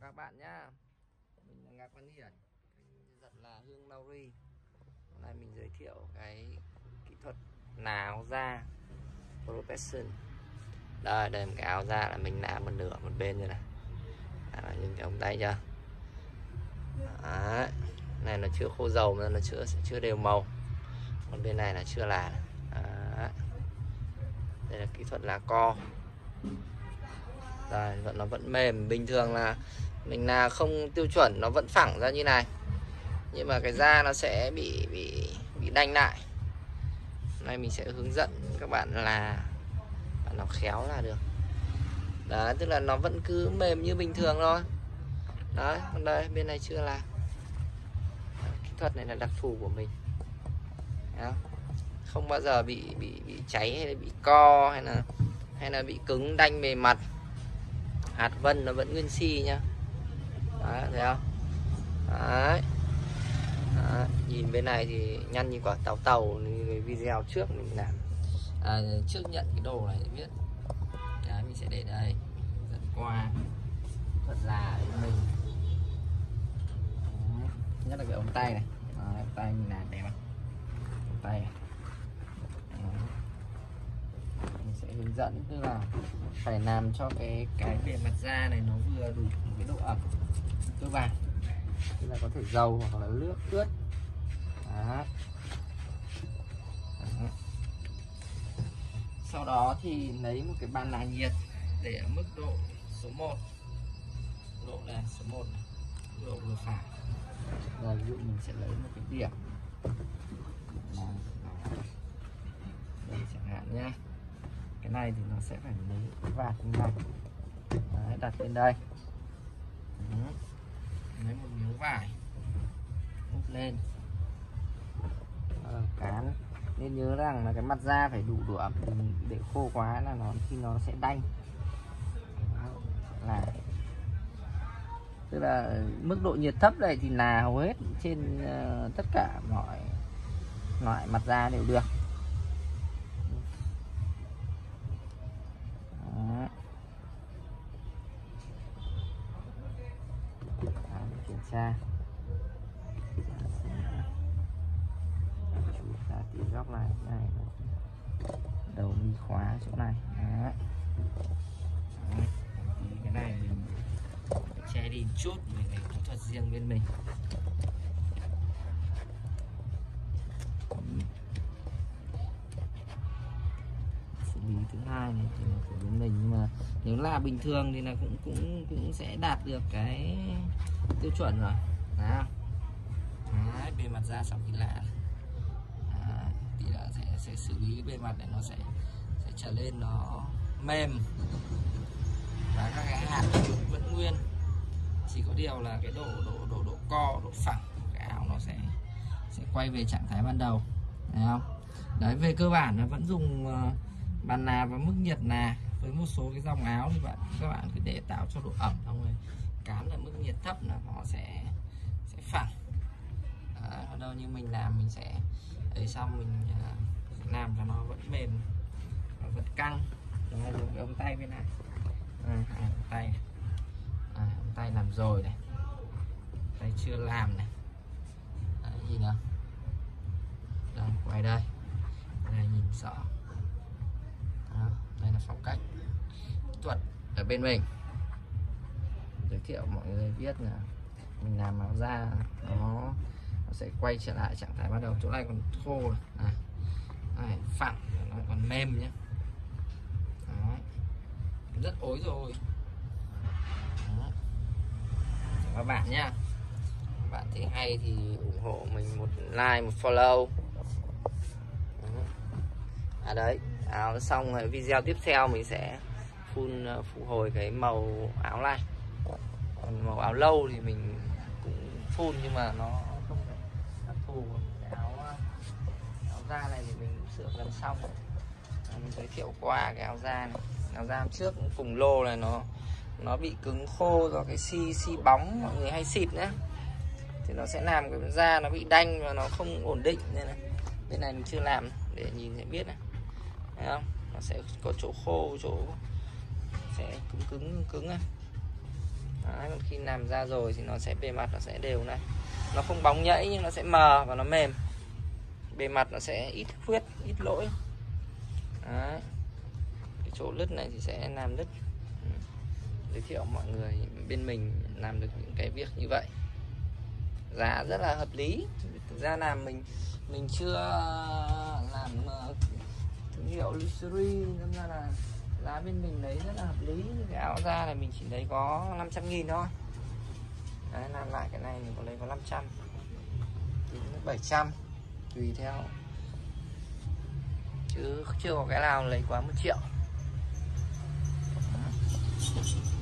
các bạn nhá. Mình là Ngạc Văn Hiển, rất là Hương Lauri. Hôm nay mình giới thiệu cái kỹ thuật nà áo da Protection. Đây một cái áo da là mình nà một nửa một bên như này. Nhìn cái ống tay chưa? Đấy. Này nó chưa khô dầu nên nó chưa đều màu. Còn bên này là chưa là. Đấy. Đây là kỹ thuật là co. Đây, nó vẫn mềm. Bình thường là mình là không tiêu chuẩn, nó vẫn phẳng ra như này, nhưng mà cái da nó sẽ bị đanh lại. Hôm nay mình sẽ hướng dẫn các bạn là nó khéo là được. Đấy, tức là nó vẫn cứ mềm như bình thường thôi. Đấy, còn đây bên này chưa là. Kỹ thuật này là đặc thù của mình. Đấy, không bao giờ bị cháy hay là bị co hay là bị cứng đanh bề mặt. Hạt vân nó vẫn nguyên si nhá. Đấy, thấy không? Đấy. Đấy. Nhìn bên này thì nhăn như quả tàu tàu. Cái video trước mình làm trước nhận cái đồ này để biết. Đấy, mình sẽ để đây dẫn qua thuật là để mình. Đấy. Nhất là cái ống tay này. Đấy, ống tay mình làm đẹp không? Ống tay này. Mình sẽ hướng dẫn, tức là phải làm cho cái bề mặt da này nó vừa đủ cái độ ẩm cơ bản, tức là có thể dầu hoặc là nước ướt. Đó. Đó. Sau đó thì lấy một cái bàn đà nhiệt để ở mức độ số 1. Độ này số 1 này. Độ vừa phải. Rồi ví dụ mình sẽ lấy một cái điểm đây chẳng hạn nhé. Cái này thì nó sẽ phải lấy cái vạt như này. Đấy, đặt lên đây. Lấy một miếng vải úp lên. Cán nên nhớ rằng là cái mặt da phải đủ độ ẩm, để khô quá là khi nó sẽ đanh. Là tức là mức độ nhiệt thấp này thì là hầu hết trên tất cả mọi loại mặt da đều được. Kiểm tra ra tí góc này, đầu mi khóa chỗ này. Đấy. Thì cái này mình che đi một chút về cái kỹ thuật riêng bên mình. Xử lý thứ hai này thì là của bên mình, nhưng mà nếu là bình thường thì là cũng sẽ đạt được cái tiêu chuẩn rồi. Đấy. Đấy, bề mặt da sau khi là thì là sẽ xử lý bề mặt này, nó sẽ trở lên nó mềm và các cái hạt vẫn nguyên, chỉ có điều là cái độ co, độ phẳng của cái áo nó sẽ quay về trạng thái ban đầu. Thấy không? Đấy, về cơ bản là vẫn dùng bàn nà và mức nhiệt nà. Với một số cái dòng áo thì các bạn cứ để tạo cho độ ẩm, xong rồi cán ở mức nhiệt thấp là nó sẽ phẳng. Ở đâu như mình làm, mình sẽ ấy xong mình làm cho nó vẫn mềm, nó vẫn căng. Đó, dùng cái ống tay bên này. Ống tay làm rồi này, tay chưa làm này. Đấy, nhìn nào. Đây, quay đây. Đây, nhìn rõ. Đó, đây là phong cách kỹ thuật ở bên mình. Giới thiệu mọi người biết là mình làm áo da nó sẽ quay trở lại trạng thái ban đầu. Chỗ này còn khô này. Này, phẳng, nó còn mềm nhé. Đó. Rất ối rồi. Đó. Các bạn nhá. Các bạn thấy hay thì ủng hộ mình một like, một follow. Đó. Đấy, áo xong rồi, video tiếp theo mình sẽ phụ hồi cái màu áo này. Còn màu áo lâu thì mình cũng phun, nhưng mà nó không đặc thù. Cái áo da này thì mình cũng sửa lần xong. Mình giới thiệu qua cái áo da này. Áo da trước cùng lô này nó bị cứng khô do cái xi bóng mọi người hay xịt nữa, thì nó sẽ làm cái da nó bị đanh và nó không ổn định. Nên là bên này mình chưa làm, để nhìn sẽ biết này. Thấy không? Nó sẽ có chỗ khô, chỗ sẽ cứng này. Đấy, còn khi làm ra rồi thì nó sẽ bề mặt nó sẽ đều này, nó không bóng nhẫy nhưng nó sẽ mờ và nó mềm, bề mặt nó sẽ ít khuyết, ít lỗi. Đấy. Cái chỗ lứt này thì sẽ làm lứt. Giới thiệu mọi người bên mình làm được những cái việc như vậy, giá rất là hợp lý. Thực ra là mình chưa làm thương hiệu luxury, nên ra là giá bên mình lấy rất là hợp lý. Cái áo da này mình chỉ lấy có 500.000 thôi. Đấy, làm lại cái này mình có lấy có 500 đến 700 tùy theo, chứ chưa có cái nào lấy quá 1 triệu.